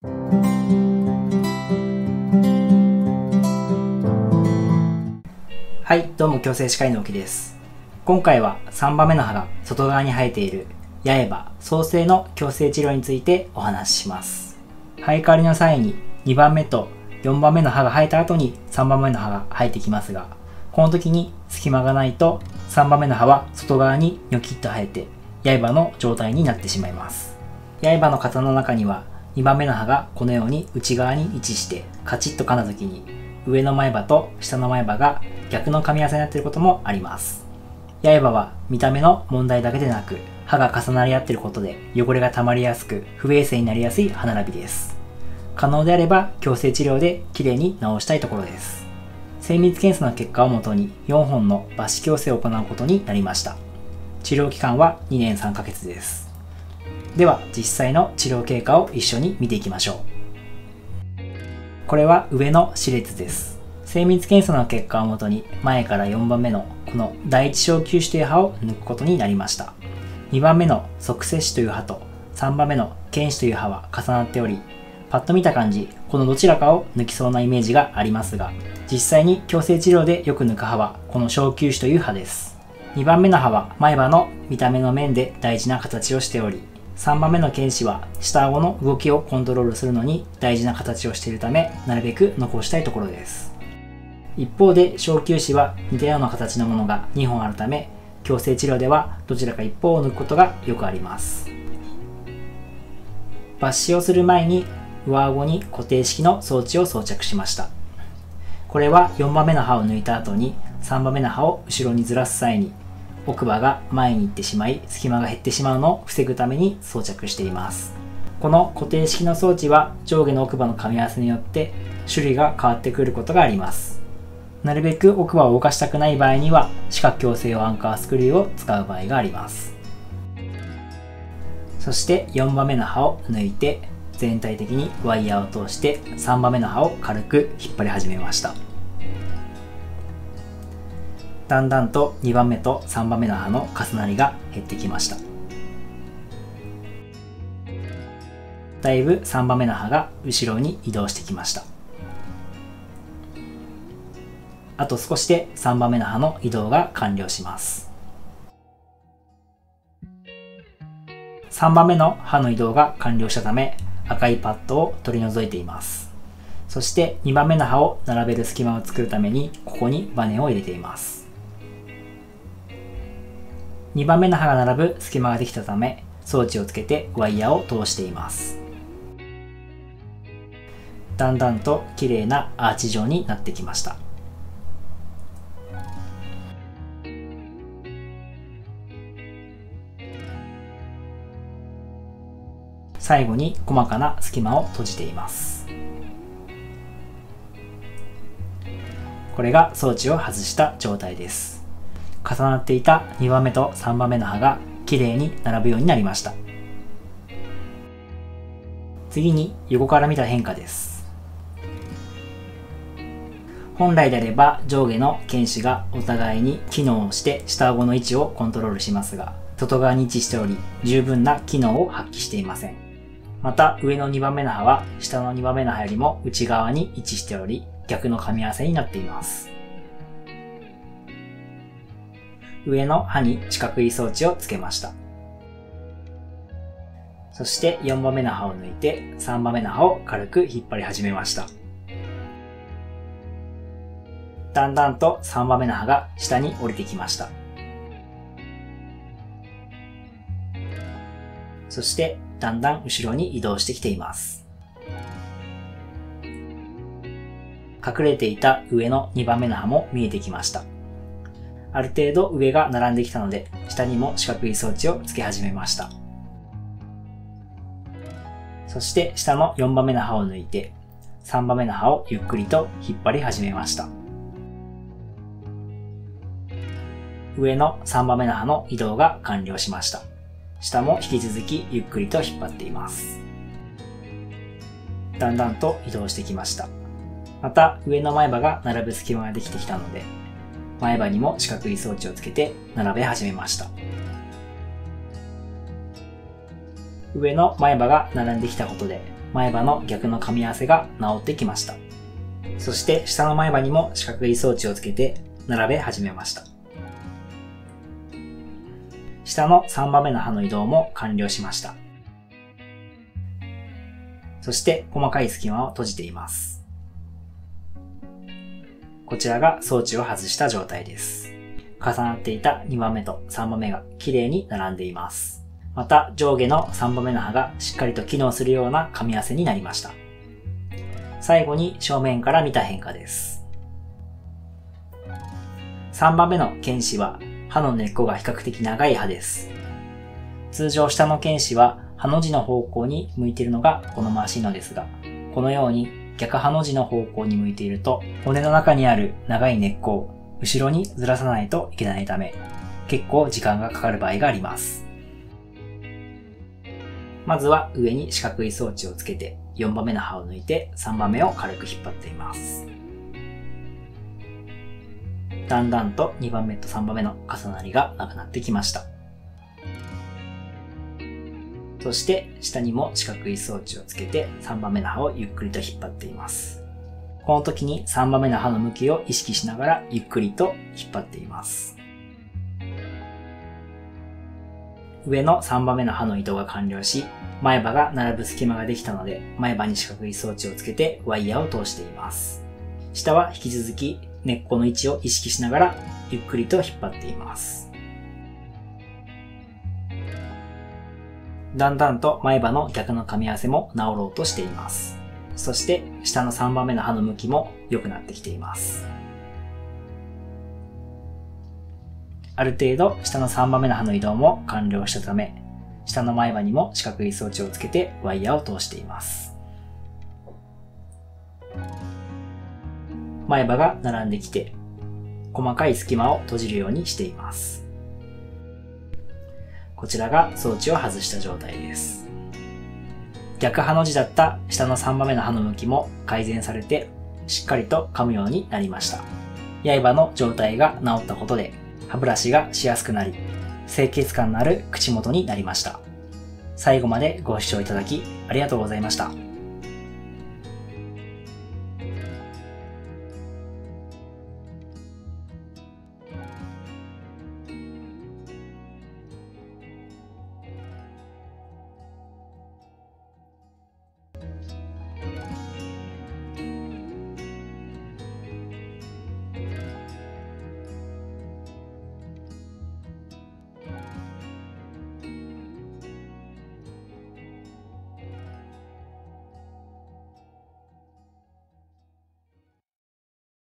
はい、どうも矯正歯科医の沖です。今回は3番目の歯が外側に生えている八重歯、創生の矯正治療についてお話しします。生え変わりの際に2番目と4番目の歯が生えた後に3番目の歯が生えてきますが、この時に隙間がないと3番目の歯は外側にニョキッと生えて八重歯の状態になってしまいます。八重歯の型の中には2番目の歯がこのように内側に位置してカチッと噛んだ時に上の前歯と下の前歯が逆の噛み合わせになっていることもあります。八重歯は見た目の問題だけでなく歯が重なり合っていることで汚れが溜まりやすく不衛生になりやすい歯並びです。可能であれば矯正治療できれいに治したいところです。精密検査の結果をもとに4本の抜歯矯正を行うことになりました。治療期間は2年3ヶ月です。では実際の治療経過を一緒に見ていきましょう。これは上の歯列です。精密検査の結果をもとに前から4番目のこの第一小臼歯という歯を抜くことになりました。2番目の側接歯という歯と3番目の犬歯という歯は重なっており、パッと見た感じこのどちらかを抜きそうなイメージがありますが、実際に矯正治療でよく抜く歯はこの小臼歯という歯です。2番目の歯は前歯の見た目の面で大事な形をしており、3番目の犬歯は下顎の動きをコントロールするのに大事な形をしているため、なるべく残したいところです。一方で小臼歯は似たような形のものが2本あるため、矯正治療ではどちらか一方を抜くことがよくあります。抜歯をする前に上顎に固定式の装置を装着しました。これは4番目の歯を抜いた後に3番目の歯を後ろにずらす際に奥歯が前に行ってしまい隙間が減ってしまうのを防ぐために装着しています。この固定式の装置は上下の奥歯の噛み合わせによって種類が変わってくることがあります。なるべく奥歯を動かしたくない場合には歯科矯正用アンカースクリューを使う場合があります。そして4番目の歯を抜いて全体的にワイヤーを通して3番目の歯を軽く引っ張り始めました。だんだんと2番目と3番目の歯の重なりが減ってきました。だいぶ3番目の歯が後ろに移動してきました。あと少しで3番目の歯の移動が完了します。3番目の歯の移動が完了したため赤いパッドを取り除いています。そして2番目の歯を並べる隙間を作るためにここにバネを入れています。2番目の歯が並ぶ隙間ができたため装置をつけてワイヤーを通しています。だんだんと綺麗なアーチ状になってきました。最後に細かな隙間を閉じています。これが装置を外した状態です。重なっていた2番目と3番目の歯がきれいに並ぶようになりました。次に横から見た変化です。本来であれば上下の犬歯がお互いに機能をして下顎の位置をコントロールしますが、外側に位置しており十分な機能を発揮していません。また上の2番目の歯は下の2番目の歯よりも内側に位置しており逆の噛み合わせになっています。上の歯に四角い装置をつけました。そして4番目の歯を抜いて3番目の歯を軽く引っ張り始めました。だんだんと3番目の歯が下に降りてきました。そしてだんだん後ろに移動してきています。隠れていた上の2番目の歯も見えてきました。ある程度上が並んできたので下にも四角い装置をつけ始めました。そして下の4番目の歯を抜いて3番目の歯をゆっくりと引っ張り始めました。上の3番目の歯の移動が完了しました。下も引き続きゆっくりと引っ張っています。だんだんと移動してきました。また上の前歯が並ぶ隙間ができてきたので前歯にも四角い装置をつけて並べ始めました。上の前歯が並んできたことで前歯の逆の噛み合わせが治ってきました。そして下の前歯にも四角い装置をつけて並べ始めました。下の3番目の歯の移動も完了しました。そして細かい隙間を閉じています。こちらが装置を外した状態です。重なっていた2番目と3番目が綺麗に並んでいます。また上下の3番目の歯がしっかりと機能するような噛み合わせになりました。最後に正面から見た変化です。3番目の犬歯は歯の根っこが比較的長い歯です。通常下の犬歯は歯の字の方向に向いているのが好ましいのですが、このように逆歯の字の方向に向いていると骨の中にある長い根っこを後ろにずらさないといけないため、結構時間がかかる場合があります。まずは上に四角い装置をつけて4番目の歯を抜いて3番目を軽く引っ張っています。だんだんと2番目と3番目の重なりがなくなってきました。そして下にも四角い装置をつけて3番目の歯をゆっくりと引っ張っています。この時に3番目の歯の向きを意識しながらゆっくりと引っ張っています。上の3番目の歯の移動が完了し、前歯が並ぶ隙間ができたので、前歯に四角い装置をつけてワイヤーを通しています。下は引き続き根っこの位置を意識しながらゆっくりと引っ張っています。だんだんと前歯の逆の噛み合わせも治ろうとしています。そして下の3番目の歯の向きも良くなってきています。ある程度下の3番目の歯の移動も完了したため、下の前歯にも四角い装置をつけてワイヤーを通しています。前歯が並んできて、細かい隙間を閉じるようにしています。こちらが装置を外した状態です。逆歯の字だった下の3番目の歯の向きも改善されて、しっかりと噛むようになりました。刃の状態が治ったことで、歯ブラシがしやすくなり、清潔感のある口元になりました。最後までご視聴いただきありがとうございました。